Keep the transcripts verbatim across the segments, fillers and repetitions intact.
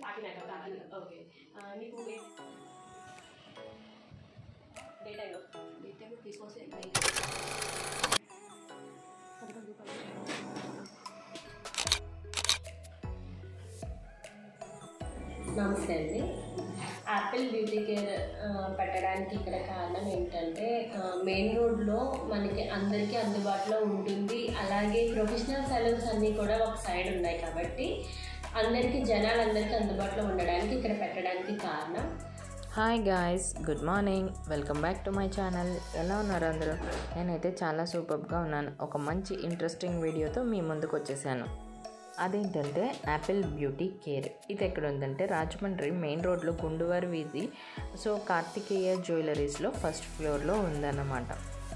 Party makeup కావాలి. Okay మీకు day టైంలో డే టైంలో తీసుకొస్తే నమస్తే అండి. యాపిల్ బ్యూటీ కేర్ పెట్టడానికి ఇక్కడ కారణం ఏంటంటే మెయిన్ రోడ్లో మనకి అందరికీ అందుబాటులో ఉంటుంది. అలాగే ప్రొఫెషనల్ సలూన్స్ అన్నీ కూడా ఒక సైడ్ ఉన్నాయి కాబట్టి అందరికీ జనాలందరికీ అందుబాటులో ఉండడానికి ఇక్కడ పెట్టడానికి కారణం. Hi guys, good morning, welcome back to my channel. ఎలా ఉన్నారు అందరూ? నేనైతే చాలా సూపర్గా ఉన్నాను. ఒక మంచి ఇంట్రెస్టింగ్ వీడియోతో మీ ముందుకు వచ్చేసాను. అదేంటంటే యాపిల్ బ్యూటీ కేర్. ఇది ఎక్కడ ఉందంటే రాజమండ్రి మెయిన్ రోడ్లో గుండువారి వీధి, సో కార్తికేయ జ్యువెలరీస్లో ఫస్ట్ ఫ్లోర్లో ఉందన్నమాట.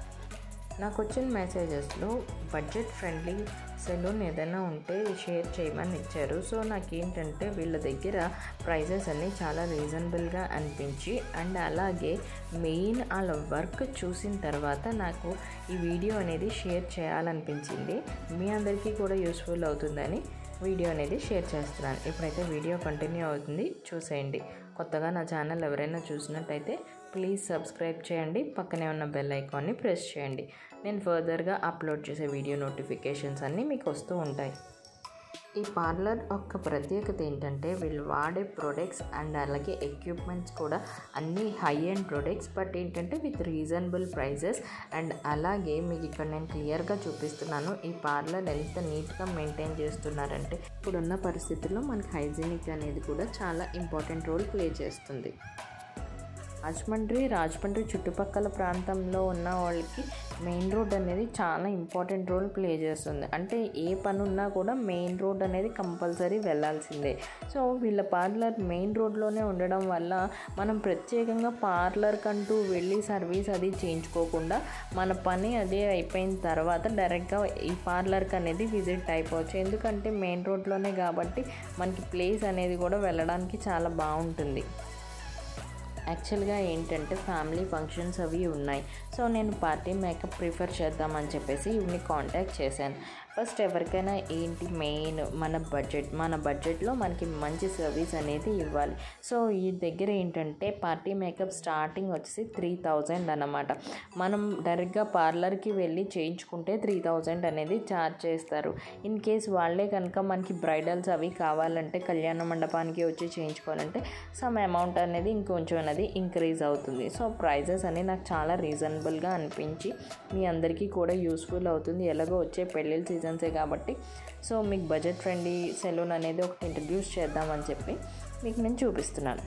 నాకు వచ్చిన మెసేజెస్లో బడ్జెట్ ఫ్రెండ్లీ సెలూన్ ఏదైనా ఉంటే షేర్ చేయమని ఇచ్చారు. సో నాకేంటంటే వీళ్ళ దగ్గర ప్రైజెస్ అన్నీ చాలా రీజనబుల్గా అనిపించి అండ్ అలాగే మెయిన్ వాళ్ళ వర్క్ చూసిన తర్వాత నాకు ఈ వీడియో అనేది షేర్ చేయాలనిపించింది. మీ అందరికీ కూడా యూస్ఫుల్ అవుతుందని వీడియో అనేది షేర్ చేస్తున్నాను. ఇప్పుడైతే వీడియో కంటిన్యూ అవుతుంది, చూసేయండి. కొత్తగా నా ఛానల్ ఎవరైనా చూసినట్టయితే ప్లీజ్ సబ్స్క్రైబ్ చేయండి, పక్కనే ఉన్న బెల్ ఐకాన్ని ప్రెస్ చేయండి. నేను ఫర్దర్గా అప్లోడ్ చేసే వీడియో నోటిఫికేషన్స్ అన్నీ మీకు వస్తూ ఉంటాయి. ఈ పార్లర్ యొక్క ప్రత్యేకత ఏంటంటే వీళ్ళు వాడే ప్రొడక్ట్స్ అండ్ అలాగే ఎక్విప్మెంట్స్ కూడా అన్నీ హై ఎండ్ ప్రొడక్ట్స్, బట్ ఏంటంటే విత్ రీజనబుల్ ప్రైజెస్. అండ్ అలాగే మీకు ఇక్కడ నేను క్లియర్గా చూపిస్తున్నాను ఈ పార్లర్ ఎంత నీట్గా మెయింటైన్ చేస్తున్నారంటే ఇప్పుడున్న పరిస్థితుల్లో మనకి హైజీనిక్ అనేది కూడా చాలా ఇంపార్టెంట్ రోల్ ప్లే చేస్తుంది. రాజమండ్రి రాజమండ్రి చుట్టుపక్కల ప్రాంతంలో ఉన్న వాళ్ళకి మెయిన్ రోడ్ అనేది చాలా ఇంపార్టెంట్ రోల్ ప్లే చేస్తుంది. అంటే ఏ పని ఉన్నా కూడా మెయిన్ రోడ్ అనేది కంపల్సరీ వెళ్ళాల్సిందే. సో వీళ్ళ పార్లర్ మెయిన్ రోడ్లోనే ఉండడం వల్ల మనం ప్రత్యేకంగా పార్లర్ కంటూ వెళ్ళి సర్వీస్ అది చేయించుకోకుండా మన పని అదే అయిపోయిన తర్వాత డైరెక్ట్గా ఈ పార్లర్కి అనేది విజిట్ అయిపోవచ్చు. ఎందుకంటే మెయిన్ రోడ్లోనే కాబట్టి మనకి ప్లేస్ అనేది కూడా వెళ్ళడానికి చాలా బాగుంటుంది. యాక్చువల్గా ఏంటంటే ఫ్యామిలీ ఫంక్షన్స్ అవి ఉన్నాయి. సో నేను పార్టీ మేకప్ ప్రిఫర్ చేద్దామని చెప్పేసి ఇవన్నీ కాంటాక్ట్ చేశాను. ఫస్ట్ ఎవరికైనా ఏంటి మెయిన్ మన బడ్జెట్ మన బడ్జెట్లో మనకి మంచి సర్వీస్ అనేది ఇవ్వాలి. సో ఈ దగ్గర ఏంటంటే పార్టీ మేకప్ స్టార్టింగ్ వచ్చేసి త్రీ థౌజండ్ అన్నమాట. మనం డైరెక్ట్గా పార్లర్కి వెళ్ళి చేయించుకుంటే త్రీ థౌజండ్ అనేది ఛార్జ్ చేస్తారు. ఇన్ కేస్ వాళ్ళే కనుక మనకి బ్రైడల్స్ అవి కావాలంటే కళ్యాణ మండపానికి వచ్చి చేయించుకోవాలంటే సమ్ అమౌంట్ అనేది ఇంకొంచెం అనేది ఇంక్రీజ్ అవుతుంది. సో ప్రైజెస్ అనేది నాకు చాలా రీజనబుల్గా అనిపించి మీ అందరికీ కూడా యూస్ఫుల్ అవుతుంది. ఎలాగో వచ్చే పెళ్ళిళ్ళ సీజన్సే కాబట్టి సో మీకు బడ్జెట్ ఫ్రెండ్లీ సెలూన్ అనేది ఒకటి ఇంట్రడ్యూస్ చేద్దామని చెప్పి మీకు నేను చూపిస్తున్నాను.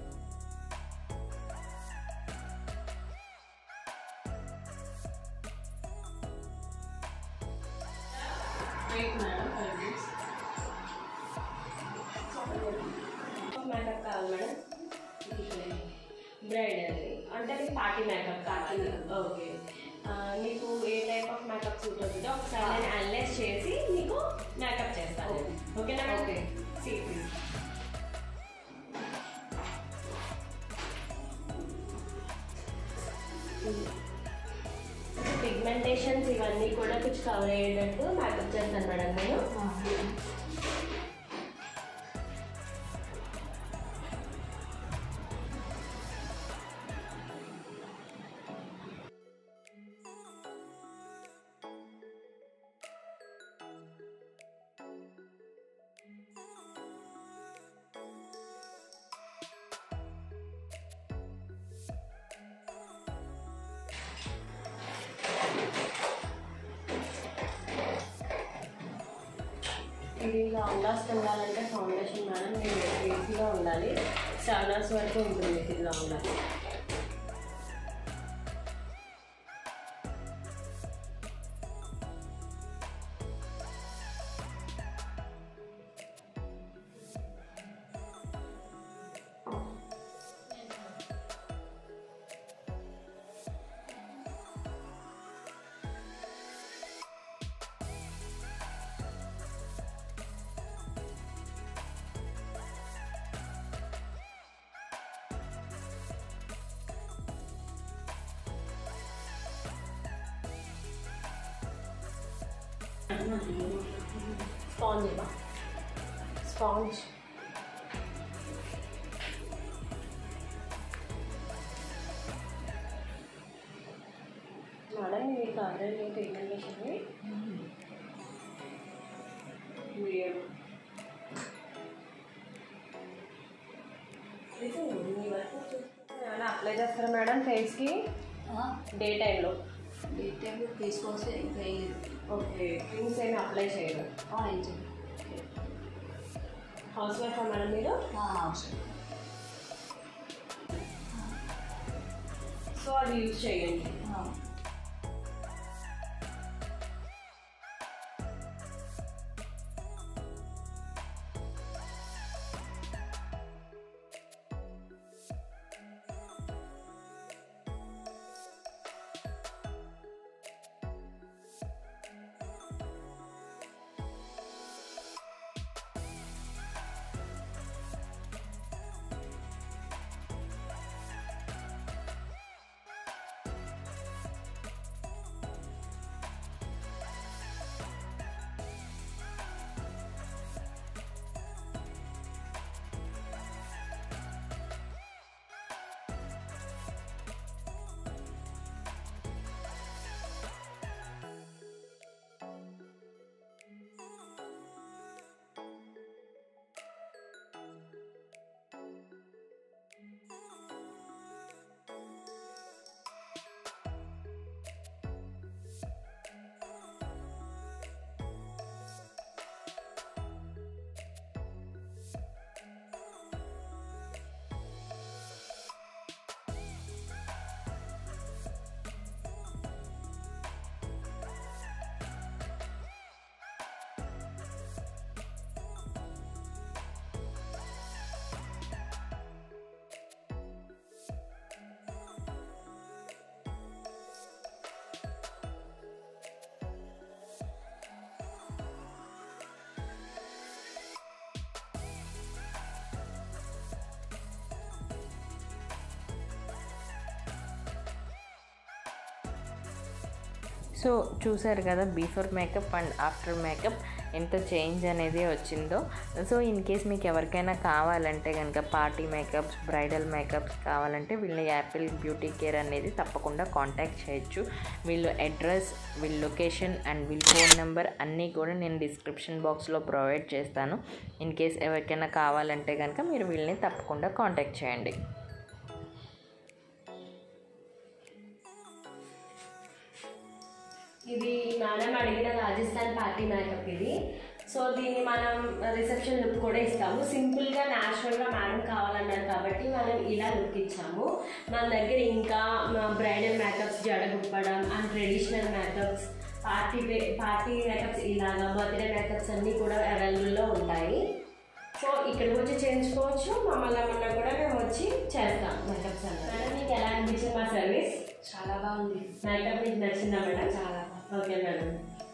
మేకప్ కావాలి మేడం, బ్రైడల్ అంటే మీకు పార్టీ మేకప్ కావాలి. ఓకే, మీకు ఏ టైప్ ఆఫ్ మేకప్ సూట్ అవుతుందో ఒకసారి నేను అనలైజ్ చేసి మీకు మేకప్ చేస్తాను. ఓకేనా? ఓకే, పిగ్మెంటేషన్స్ ఇవన్నీ కూడా కొంచెం కవర్ అయ్యేటట్టు మేకప్ చేస్తాను మేడం నేను. ఇది లాంగ్ లాస్ట్ ఉండాలంటే ఫౌండేషన్ మేడం మీరు ఈజీగా ఉండాలి. స్టాండర్డ్స్ వరకు ఉంటుంది ఇది long last. Sponge ba? Sponge. Already treatment చేసింది వీడియో మీ వరకు ఏమైనా అప్లై చేస్తారా మేడం ఫేస్కి డే టైంలో? డే టైంలో తీసుకోవచ్చు ఇంకా వేయలేదు. ఓకే, క్రీమ్స్ ఏమి అప్లై చేయరు? ఏం చేయాలి? హౌస్ వైఫా మేడం మీరు? అవసరం. సో అది యూజ్ చేయండి. సో చూసారు కదా before makeup and after makeup ఎంత చేంజ్ అనేది వచ్చిందో. సో ఇన్ కేస్ మీకు ఎవరికైనా కావాలంటే కనుక పార్టీ మేకప్స్, బ్రైడల్ మేకప్స్ కావాలంటే వీళ్ళ యాపిల్ బ్యూటీ కేర్ అనేది తప్పకుండా కాంటాక్ట్ చేయొచ్చు. వీళ్ళు అడ్రస్, వీళ్ళ లొకేషన్ అండ్ వీళ్ళ ఫోన్ నెంబర్ అన్నీ కూడా నేను డిస్క్రిప్షన్ బాక్స్లో ప్రొవైడ్ చేస్తాను. ఇన్ కేస్ ఎవరికైనా కావాలంటే కనుక మీరు వీళ్ళని తప్పకుండా కాంటాక్ట్ చేయండి. ఇది మేడం అడిగిన రాజస్థాన్ పార్టీ మేకప్ ఇది. సో దీన్ని మనం రిసెప్షన్ లుక్ కూడా ఇస్తాము. సింపుల్గా న్యాచురల్గా మేడం కావాలన్నారు కాబట్టి మనం ఇలా లుక్ ఇచ్చాము. మన దగ్గర ఇంకా బ్రైడల్ మేకప్స్, జడగుప్పడం and traditional makeups, party party makeups ఇలాగా బర్త్డే మేకప్స్ అన్నీ కూడా అవైలబుల్లో ఉంటాయి. సో ఇక్కడికి వచ్చి చేయించుకోవచ్చు. మమ్మల్ని ఏమన్నా కూడా మేము వచ్చి చేస్తాం మేకప్స్ అన్నమాట. మేడం మీకు ఎలా అనిపించింది మా సర్వీస్? చాలా బాగుంది. మేకప్ మీకు నచ్చిందా మేడం? చాలా ఓకే మేడం.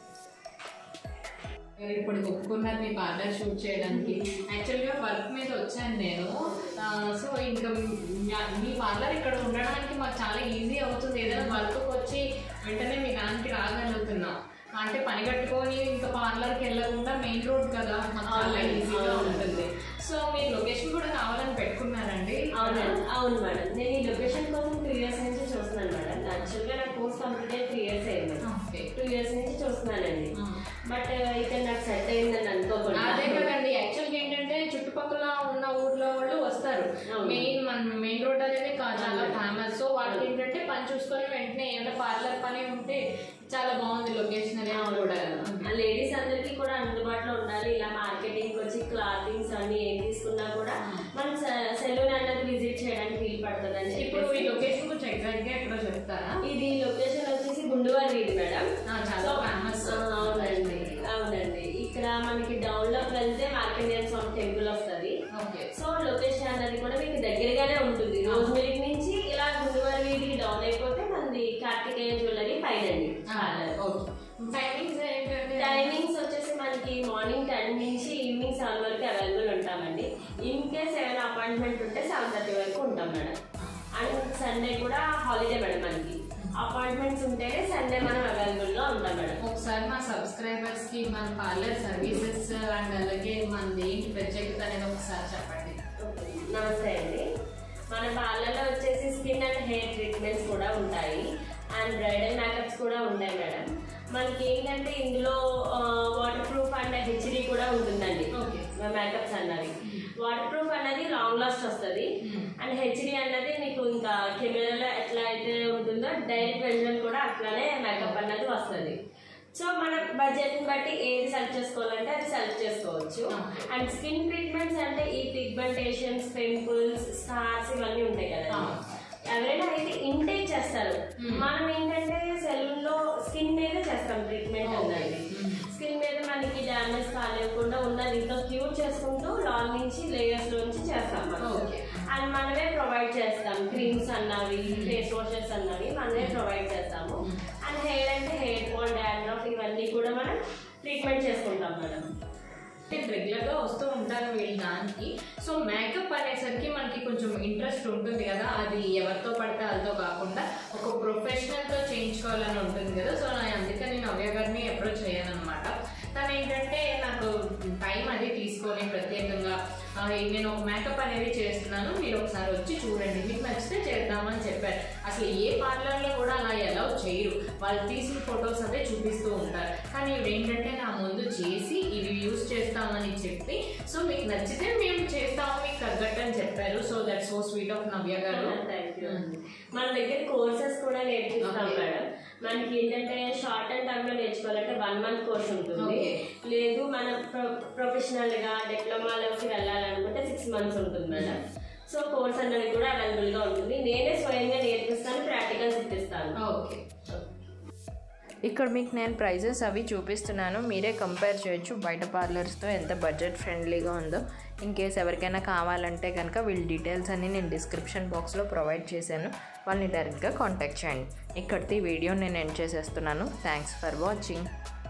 ఇప్పుడు ఒప్పుకున్నారు మీ పార్లర్ షూట్ చేయడానికి. యాక్చువల్గా వర్క్ మీద వచ్చాను నేను. సో ఇంకా మీ పార్లర్ ఇక్కడ ఉండడానికి మాకు చాలా ఈజీ అవుతుంది. ఏదైనా వర్క్కి వచ్చి వెంటనే మీ దానికి రాగలుగుతున్నాం. అంటే పని కట్టుకొని ఇంకా పార్లర్కి వెళ్ళకుండా మెయిన్ రోడ్ కదా, మాకు చాలా ఈజీగా ఉంటుంది. సో మీరు లొకేషన్ కూడా కావాలని పెట్టుకున్నారండి? అవునండి, అవును మేడం. నేను ఈ లొకేషన్ కోసం టూ ఇయర్స్ నుంచి చూస్తున్నాను మేడం. యాక్చువల్గా నాకు కోర్స్ కంప్లీట్ అయ్యి త్రీ ఇయర్స్ అయింది. టూ ఇయర్స్ నుంచి చూస్తున్నానండి. బట్ ఇక్కడ నాకు సెట్ అయిందని అనుకోకుండా. అదే కదండి, యాక్చువల్గా ఏంటంటే చుట్టుపక్కల ఉన్న ఊర్లో వాళ్ళు వస్తారు. మెయిన్ మన మెయిన్ రోడ్ అనేది చాలా ఫేమస్. సో వాళ్ళకి ఏంటంటే పని చూసుకొని వెంటనే ఏమైనా పార్లర్ పని ఉంటే చాలా బాగుంది లొకేషన్ అనేది కూడా. లేడీస్ అందరికీ కూడా అందుబాటులో ఉండాలి. ఇలా మార్కెటింగ్ వచ్చి క్లాతింగ్స్ అన్ని ఏం తీసుకున్నా కూడా మనం సెలూన్ అన్నది విజిట్ చేయడానికి వీలు పడుతుంది. ఇప్పుడు ఈ లొకేషన్ కొంచెం ఎగ్జాక్ట్ గా ఎక్కడో చెప్తారా? ఇది లొకేషన్ వచ్చేసి గుండువారి వీధి మేడం. చాలా ఫేమస్. అవునండి, అవునండి. ఇక్కడ మనకి డౌన్ లోకి వెళ్తే మార్కండేయ స్వామి టెంపుల్ వస్తుంది. సో లొకేషన్ అన్నది కూడా మీకు దగ్గరగానే ఉంటుంది. రోజు మిల్క్ నుంచి ఇలా గుండువారి వీధి డౌన్ అయిపోతే మనది కార్తికేయ జ్యువెలరీ పైనండి. టైమింగ్స్ టైమింగ్స్ వచ్చేసి మనకి మార్నింగ్ టెన్ నుంచి ఈవినింగ్ సెవెన్ వరకు అవైలబుల్ ఉంటామండి. ఇన్ కేస్ ఏమైనా అపాయింట్మెంట్ ఉంటే సెవెన్ థర్టీ వరకు ఉంటాం మేడం. అండ్ సండే కూడా హాలిడే మేడం. మనకి అపాయింట్మెంట్స్ ఉంటేనే సండే మనం అవైలబుల్గా ఉంటాం మేడం. ఒకసారి మా సబ్స్క్రైబర్స్కి మన పార్లర్ సర్వీసెస్ అండ్ అలాగే మనది ఏంటి ప్రత్యేకత అనేది ఒకసారి చెప్పండి. నమస్తే అండి. మన పార్లర్లో వచ్చేసి స్కిన్ అండ్ హెయిర్ ట్రీట్మెంట్స్ కూడా ఉంటాయి. అండ్ బ్రైడల్ మేకప్స్ కూడా ఉంటాయి మేడం. మనకి ఏంటంటే ఇందులో వాటర్ ప్రూఫ్ అండ్ హెచ్డి కూడా ఉంటుందండి. ఓకే, మేకప్స్ అన్నది వాటర్ ప్రూఫ్ అన్నది లాంగ్ లాస్ట్ వస్తుంది, అండ్ హెచ్డి అన్నది మీకు ఇంకా కెమెరాలో ఎట్లా అయితే ఉంటుందో డైరెక్ట్ వెర్షన్ కూడా అట్లానే మేకప్ అన్నది వస్తుంది. సో మన బడ్జెట్ని బట్టి ఏది సెలెక్ట్ చేసుకోవాలంటే అది సెలెక్ట్ చేసుకోవచ్చు. అండ్ స్కిన్ ట్రీట్మెంట్స్ అంటే ఈ పిగ్మెంటేషన్స్, పింపుల్స్, స్కార్స్ ఇవన్నీ ఉంటాయి కదా, ఎవరైనా అయితే ఇంటేక్ చేస్తారు. మనం ఏంటంటే సెలూన్ లో స్కిన్ మీద చేస్తాం ట్రీట్మెంట్ అన్నది. స్కిన్ మీద మనకి డ్యామేజ్ కాలేకుండా ఉన్నది ఇంకా క్యూర్ చేసుకుంటూ లాంగ్ నుంచి లేయర్స్ నుంచి చేస్తాం మనం. అండ్ మనమే ప్రొవైడ్ చేస్తాం క్రీమ్స్ అన్నవి, ఫేస్ వాషెస్ అన్నవి మనమే ప్రొవైడ్ చేస్తాము. అండ్ హెయిర్ అంటే హెయిర్ ఫాల్, డాండ్రఫ్ ఇవన్నీ కూడా మనం ట్రీట్మెంట్ చేసుకుంటాం మేడం. రెగ్యులర్గా వస్తూ ఉంటాను వీళ్ళ దానికి. సో మేకప్ అనేసరికి మనకి కొంచెం ఇంట్రెస్ట్ ఉంటుంది కదా, అది ఎవరితో పడితే వాళ్ళతో కాకుండా ఒక ప్రొఫెషనల్తో చేయించుకోవాలని ఉంటుంది కదా. సో అందుకని నవ్య గారిని అప్రోచ్ అయ్యాను అనమాట. తను ఏంటంటే నాకు టైం అది తీసుకొని ప్రత్యేకంగా నేను ఒక మేకప్ అనేది చేస్తున్నాను, మీరు ఒకసారి వచ్చి చూడండి, మీకు నచ్చితే చేద్దామని చెప్పారు. అసలు ఏ పార్లర్లో కూడా అలా ఎలా చేయరు, వాళ్ళు తీసిన ఫొటోస్ అదే చూపిస్తూ ఉంటారు. కానీ ఇవి ఏంటంటే నా ముందు చేసి ఇవి యూజ్ చేస్తామని చెప్పి, సో మీకు నచ్చితే మేము చేస్తాము మీకు తగ్గట్టు అని చెప్పారు. So that so sweet of Navya గారు. మన దగ్గర కోర్సెస్ కూడా నేర్పిస్తాం మేడం. మనకి ఏంటంటే షార్ట్ అండ్ టర్మ్ లో నేర్చుకోవాలంటే వన్ మంత్ కోర్స్ ఉంటుంది, లేదు మనం ప్రొఫెషనల్ గా డిప్లొమాలోకి వెళ్ళాలనుకుంటే సిక్స్ మంత్స్ ఉంటుంది మేడం. సో కోర్స్ అనేది కూడా అవైలబుల్ గా ఉంటుంది. నేనే స్వయంగా నేర్పిస్తాను, ప్రాక్టికల్స్ ఇప్పిస్తాను. ఓకే, ఇక్కడ మీకు నేను ప్రైజెస్ అవి చూపిస్తున్నాను, మీరే కంపేర్ చేయొచ్చు బయట పార్లర్స్తో ఎంత బడ్జెట్ ఫ్రెండ్లీగా ఉందో. ఇన్ కేస్ ఎవరికైనా కావాలంటే కనుక వీళ్ళ డీటెయిల్స్ అన్ని నేను డిస్క్రిప్షన్ బాక్స్లో ప్రొవైడ్ చేశాను, వాళ్ళని డైరెక్ట్గా కాంటాక్ట్ చేయండి. ఇక్కడికి వీడియో నేను ఎండ్ చేసేస్తున్నాను. Thanks for watching.